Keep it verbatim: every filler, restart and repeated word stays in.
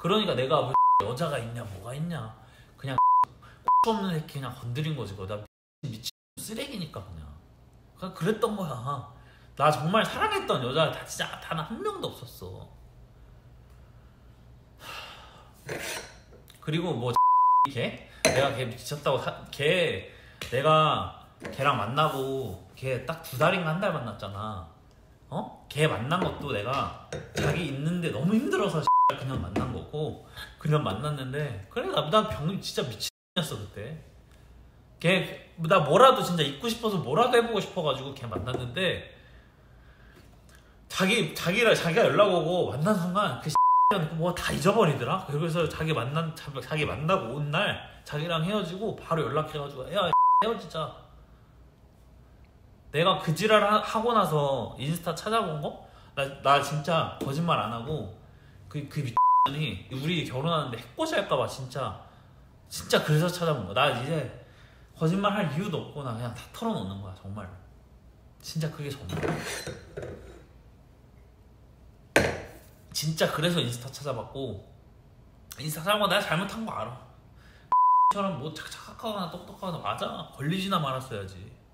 그러니까 내가 뭐 여자가 있냐 뭐가 있냐 그냥 없는 새끼 그냥 건드린 거지. 나 미친 쓰레기니까 그냥. 그냥 그랬던 거야. 나 정말 사랑했던 여자 다 진짜 단 한 명도 없었어. 그리고 뭐 걔? 내가 걔 미쳤다고 사, 걔 내가 걔랑 만나고 걔 딱 두 달인가 한 달 만났잖아. 어? 걔 만난 것도 내가 자기 있는데 너무 힘들어서 그냥 만난 거고 그냥 만났는데 그래 나, 나 병 진짜 미친년이었어 그때. 걔 나 뭐라도 진짜 있고 싶어서 뭐라도 해보고 싶어가지고 걔 만났는데 자기 자기랑 자기가 연락 오고 만난 순간 그 뭐 다 잊어버리더라. 그래서 자기 만난 자기 만나고 온 날 자기랑 헤어지고 바로 연락해가지고 야 헤어지자. 내가 그 지랄 하고 나서 인스타 찾아본 거? 나, 나 진짜 거짓말 안 하고 그, 그 미친년이 우리 결혼하는데 해코지 할까봐 진짜 진짜 그래서 찾아본 거야. 나 이제 거짓말 할 이유도 없고 나 그냥 다 털어놓는 거야 정말. 진짜 그게 정말 진짜 그래서 인스타 찾아봤고 인스타 찾아본 거 내가 잘못한 거 알아. 처럼 뭐 착착하거나 똑똑하거나 맞아. 걸리지나 말았어야지.